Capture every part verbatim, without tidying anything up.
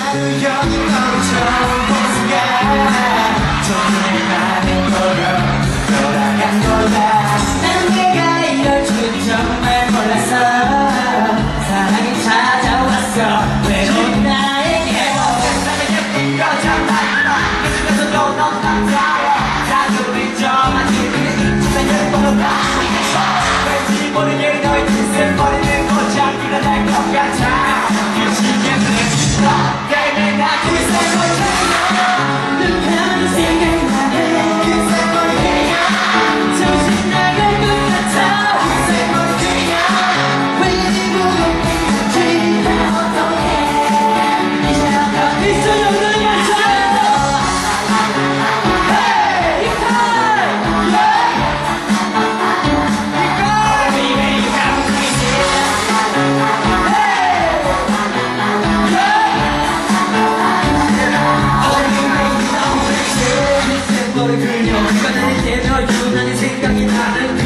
여기 너를 처음 본 순간 정말 많은 걸어 돌아간 거다. 난 내가 이럴 줄 정말 몰랐어. 사랑이 찾아왔어 외로운 나에게. 세상에 예쁜 여자 만나 그 중에서도 넌 남자야. 다들 잊어만 지금 잊지만 예뻐도 봐. 왠지 모르게 너의 뜻을 버리는 모자기가 날 것 같아. 그 시간 그랬어 게임에 나 그새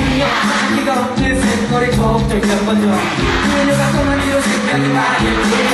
꼭 들려 먼저 그녀가 떠난 뒤로 생각이 많이